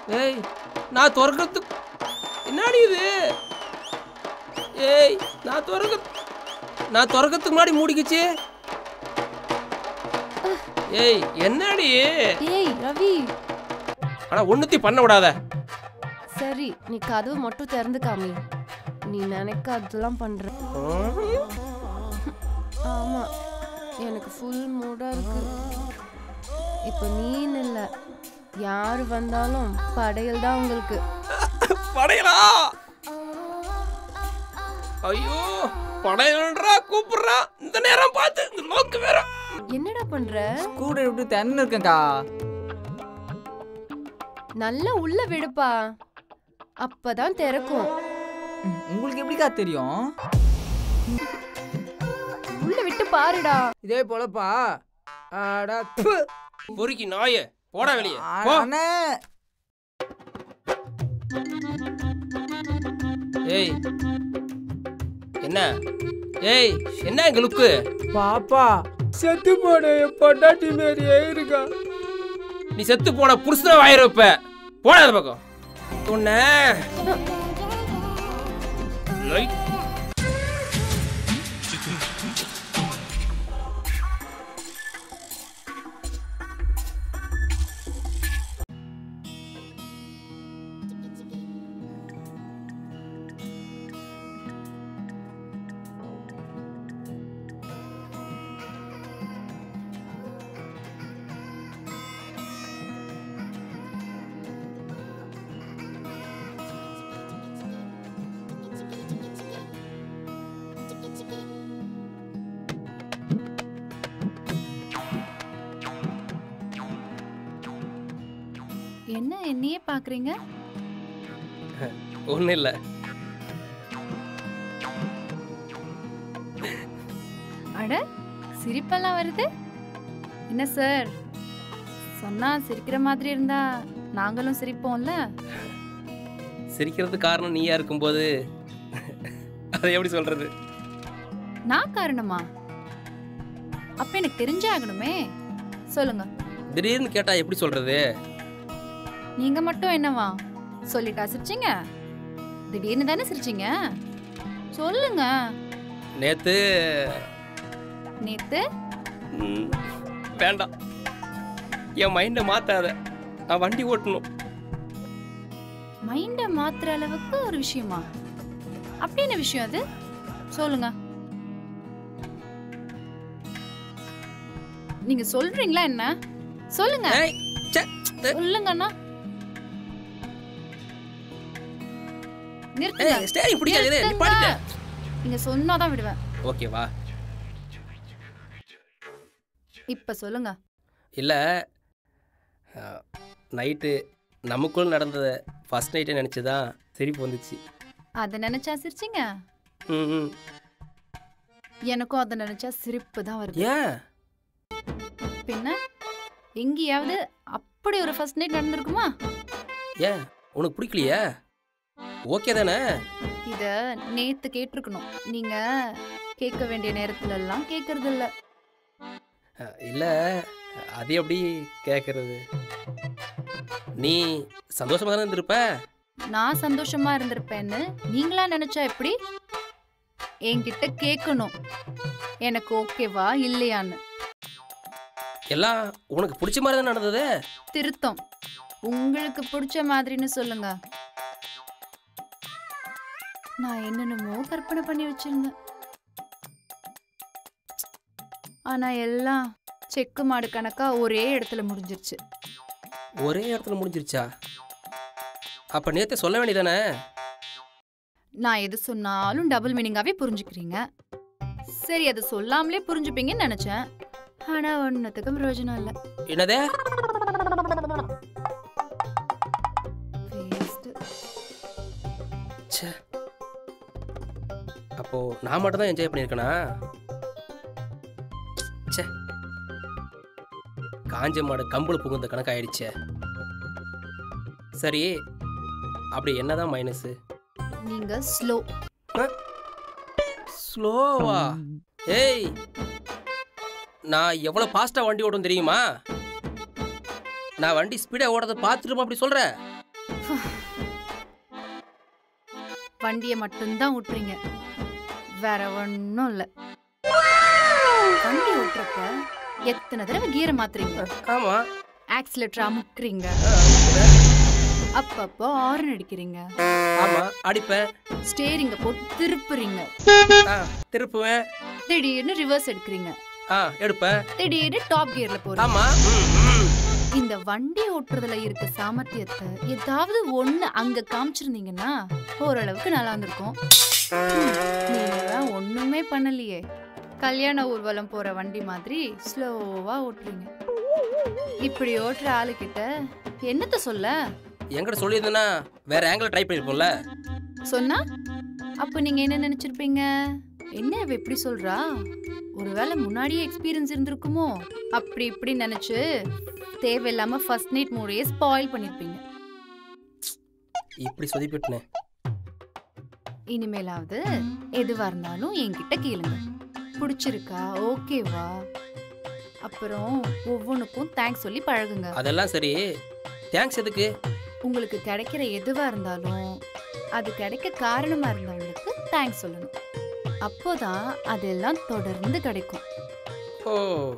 ஏய் நான் திறக்கிறதுக்கு என்னடி இது? ஏய் நான் திறக்கிறதுக்கு முன்னாடி மூடிக்கிச்சு. ஏய் என்னடி? ஏய் ரவி, ஆனா ஒண்ணுத்தி பண்ண விடாத. சரி நீ கதவு மட்டும் திறந்து காமி. நீ நினைக்க அதெல்லாம் பண்ற. ஆமா எனக்கு ஃபுல் மூடா இருக்கு. இப்போ நீன்னு இல்ல, யாரு வந்தாலும் படையல் தான் உங்களுக்கு. படையலா? ஐயோ படையல்ன்றா கூப்பிடுறா இந்த நேரம் பார்த்து. இந்த நோக்கு வேற. என்னடா பண்ற? கூட விட்டு தண்ணி இருக்கேன்க்கா. நல்லா உள்ள விடுப்பா, அப்பதான் திறக்கும். உங்களுக்கு எப்படிக்கா தெரியும்? உள்ள விட்டு பாருடா. இதே போலப்பா. ஆடா பொறுக்கி நாயே, போடா வெளியே. அண்ணே. ஏய் என்ன? ஏய் என்ன இங்க லுக்கு? பாப்பா செத்து போன பொண்டாட்டி மாரியே இருக்கா. நீ செத்து போன புருஷன வாயிர வைப்ப. போடா அந்த பக்கம். உன்னை என்ன என்னையே பாக்குறீங்க? ஒன்றும் இல்லை. அட சிரிப்பெல்லாம் வருது. என்ன சார் சொன்னா சிரிக்கிற மாதிரி இருந்தா நாங்களும் சிரிப்போம்ல. சிரிக்கிறதுக்கு காரணம் நீயா இருக்கும்போது அதை எப்படி சொல்றது? நான் காரணமா? அப்ப எனக்கு தெரிஞ்சே ஆகணுமே. சொல்லுங்க. திடீர்னு கேட்டா எப்படி சொல்றது? நீங்க மட்டும் என்னவா சொல்லிட்டா சிரிச்சீங்க? திடீர்னு தானே சிரிச்சீங்க. சொல்லுங்க. நேத்து வேண்டாம், என் மைண்ட மாத்தாத. நான் வண்டி ஓட்டணும். மைண்ட மாத்துற அளவுக்கு ஒரு விஷயமா? அப்படி என்ன விஷயம் அது? சொல்லுங்க. நீங்க சொல்றீங்களா என்ன? சொல்லுங்க. சொல்லுங்கண்ணா. நீங்க சொன்னாதான் விடுவேன். ஓகேவா? இப்ப சொல்லுங்க. இல்ல நைட்டு நமக்குள்ள நடந்தத ஃபர்ஸ்ட் நைட்டே நினைச்சுதான் சிரிப்பு வந்துச்சு. அத நினைச்சா சிரிச்சீங்க? எனக்கும் அத நினைச்சா சிரிப்பு தான் வருது. ஏன்? பின்ன எங்கேயாவது அப்படி ஒரு ஃபர்ஸ்ட் நைட் நடந்திருக்குமா? ஏன் உனக்கு பிடிக்கலையா? ஓகே தானே? இத நேத்து கேட்டிருக்கணும். நீங்க கேட்க வேண்டிய நேரத்துல எல்லாம் கேட்கறது இல்ல. இல்ல அது எப்படி கேட்கறது? நீ சந்தோஷமா தானே இருந்திருப்ப. நான் சந்தோஷமா இருந்திருப்பேன்னு நீங்களா நினைச்சா எப்படி? என்கிட்ட கேட்கணும் எனக்கு ஓகேவா இல்லையான்னு. எல்லாம் உனக்கு பிடிச்ச மாதிரி தான் நடந்தது. திருத்தம், உங்களுக்கு பிடிச்ச மாதிரின்னு சொல்லுங்க. நான் என்னென்னமோ கற்பனை பண்ணி வச்சிருந்தேன். ஆனா எல்லாம் செக்கு மாடு கணக்கா ஒரே இடத்துல முடிஞ்சிருச்சு. ஒரே இடத்துல முடிஞ்சிருச்சா? அப்ப நேத்து சொல்ல வேண்டியதானே? நான் எது சொன்னாலும் டபுள் மீனிங்காவே புரிஞ்சுக்கிறீங்க. சரி, அது சொல்லாமலே புரிஞ்சுப்பீங்கன்னு நினைச்சேன். ஆனா ஒன்னத்துக்கும் பிரயோஜனம் இல்ல. என்னதே? அப்போ நான் மட்டும் தான் என்ஜாய் பண்ணிருக்கேனா? காஞ்ச மாடு கம்புல புகுந்த கணக்கு ஆயிடுச்சே. சரி, அப்படி என்னதான் மைனஸ்? நீங்க ஸ்லோ. ஸ்லோவா? ஏய், நான் எவ்வளவு ஃபாஸ்டா வண்டி ஓடும் தெரியுமா? நான் வண்டி ஸ்பீடா ஓடுறத பார்த்துட்டு அப்படி சொல்ற? வண்டியை மட்டும்தான் ஓட்டுறீங்க, வேற ஒன்றும் இல்லை. வண்டி ஓட்டுறப்ப எத்தனை தடவை கீரை மாத்துறீங்க? ஆமா. ஆக்சிலேட்டர் அமுக்குறீங்க, அப்பப்போ ஹார்ன் அடிக்கிறீங்க. ஆமா, அடிப்பேன். ஸ்டேரிங்க போட்டு திருப்புறீங்க, திருப்புவேன். திடீர்னு ரிவர்ஸ் எடுக்கிறீங்க, எடுப்பேன். திடீர்னு டாப் கியர்ல போறீங்க. ஆமா. இந்த வண்டி ஓட்டுறதுல இருக்க சாமர்த்தியத்தை ஏதாவது ஒண்ணு அங்க காமிச்சிருந்தீங்கன்னா ஓரளவுக்கு நல்லா இருந்திருக்கும். நீங்க ஒண்ணுமே பண்ணலையே. கல்யாண ஊர்வலம் போற வண்டி மாதிரி ஸ்லோவா ஓட்டுறீங்க. இப்படி ஓட்டுற ஆளுகிட்ட என்னத்த சொல்ல? என்கிட்ட சொல்லியிருந்தேன்னா வேற ஆங்கிள் ட்ரை பண்ணிருப்போம்ல. சொன்னா அப்ப நீங்க என்ன நினைச்சிருப்பீங்க? என்ன இவ இப்படி சொல்றா, ஒருவேளை முன்னாடியே எக்ஸ்பீரியன்ஸ் இருந்திருக்குமோ அப்படி இப்படி நினைச்சு தேவையில்லாம ஃபர்ஸ்ட் நைட் மூடையே ஸ்பாயில் பண்ணிருப்பீங்க. இப்படி சொதிப்பிட்டனே. இனிமேலாவது எதுவா இருந்தாலும் என்கிட்ட கேளுங்க. பிடிச்சிருக்கா, ஓகேவா, அப்புறம் ஒவ்வொன்றுக்கும் தேங்க்ஸ் சொல்லி பழகுங்க. அதெல்லாம் சரி, தேங்க்ஸ் எதுக்கு? உங்களுக்கு கிடைக்கிற எதுவா இருந்தாலும் அது கிடைக்க காரணமா இருந்தவங்களுக்கு தேங்க்ஸ் சொல்லணும். அப்போதான் அதெல்லாம் தொடர்ந்து கிடைக்கும். ஓ,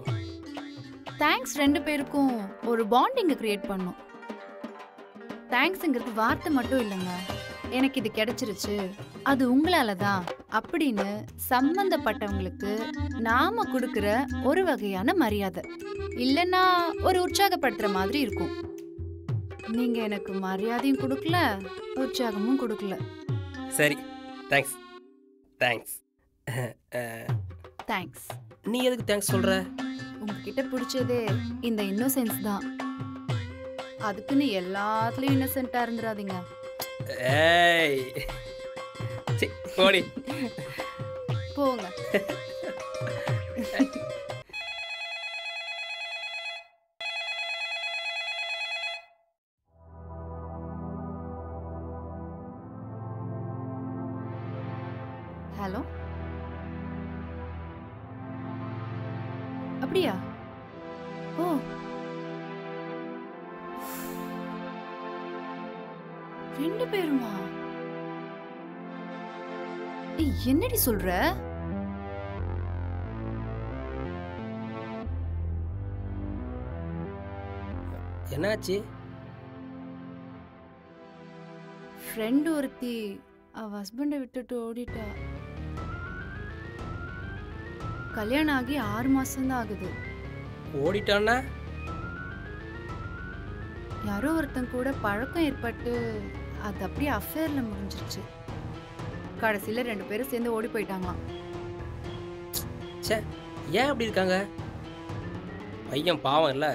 தேங்க்ஸ் ரெண்டு பேருக்கும் ஒரு பாண்டிங்க கிரியேட் பண்ணும். தேங்க்ஸ்ங்கிறது வார்த்தை மட்டும் இல்லைங்க, எனக்கு இது கிடைச்சிருச்சு அது உங்களால தான் அப்படின்னு சம்பந்தப்பட்டவங்களுக்கு நாம கொடுக்கிற ஒரு வகையான மரியாதை. இல்லைன்னா ஒரு உற்சாகப்படுத்துற மாதிரி இருக்கும். நீங்க எனக்கு மரியாதையும் கொடுக்கல, உற்சாகமும் கொடுக்கல. சரி, தேங்க்ஸ். தேங்க்ஸ். தேங்க்ஸ். நீ எதுக்கு தேங்க்ஸ் சொல்ற? உங்ககிட்ட பிடிச்சதே இந்த இன்னோசென்ஸ் தான். அதுக்குன்னு எல்லாத்துலயும் இன்னசென்ட்டா இருந்துடாதீங்க. ஏய் ஓடி போங்க. ஹலோ, அப்படியா? ஓ, ரெண்டு பேருமா? என்னடி சொல்ற? என்னாச்சு? ஃப்ரெண்ட் ஒருத்தி அவ ஹஸ்பண்டை விட்டுட்டு ஓடிட்டா. கல்யாணம் ஆகி 6 மாசம்தான் ஆகுது. ஓடிட்டான்னா? யாரோ ஒருத்தன் கூட பழக்கம் ஏற்பட்டு அது அப்படியே அஃபேர்ல முடிஞ்சிருச்சு. கடைசியில 2 பேரும் சேர்ந்து ஓடி போயிட்டாங்களாம். சே, ஏன் அப்படி இருக்காங்க? பையன் பாவம் இல்ல?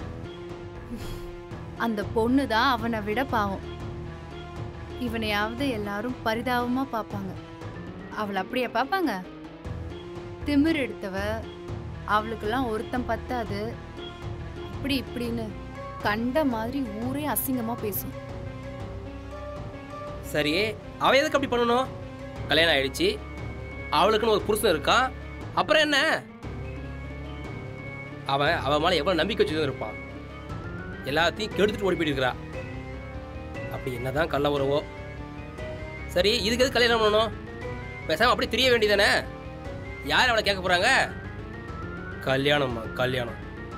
அந்த பொண்ணு தான் அவனை விட பாவம். இவனையாவது எல்லாரும் பரிதாபமா பார்ப்பாங்க, அவளை அப்படியே பார்ப்பாங்க? திமிர் எடுத்தவ, அவளுக்கெல்லாம் ஒருத்தன் பத்தாது, அப்படி இப்படின்னு கண்ட மாதிரி ஊரே அசிங்கமா பேசும். சரி, அவ எதுக்கு அப்படி பண்ணணும்? கல்யாணம் ஆயிடுச்சு, அவளுக்குன்னு ஒரு புருஷன் இருக்கான், அப்புறம் என்ன? அவன் மேலே எவ்வளோ நம்பிக்கை வச்சுதான் இருப்பான். எல்லாத்தையும் கெடுத்துட்டு ஓடி போயிட்டு இருக்கிறா. அப்படி என்னதான் கள்ள உறவோ. சரி, இதுக்கு எது கல்யாணம் பண்ணணும்? பேசாம அப்படி தெரிய வேண்டியதானே? யார் அவளை கேட்க போறாங்க? கல்யாணம்மா, கல்யாணம்.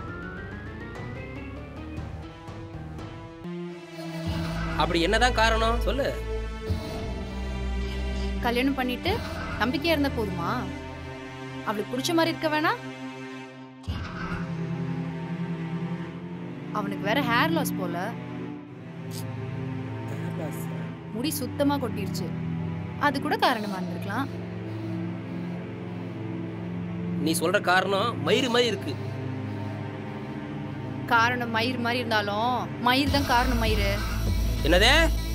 அப்படி என்னதான் காரணம் சொல்லு. கல்யாணம் பண்ணிட்டு நம்பிக்கையா இருந்தா போதுமா? அவளுக்கு பிடிச்ச மாதிரி இருக்க வேணாம்? அவனுக்கு வேற ஹேர் லாஸ் போல, முடி சுத்தமா கொட்டிருச்சு. அது கூட காரணமா இருந்திருக்கலாம். நீ சொல்ற காரணம் மயிறு மாதிரி இருக்கு. காரணம் மயிர் மாதிரி இருந்தாலும் மயிர் தான் காரணம். மயிறு என்னதே?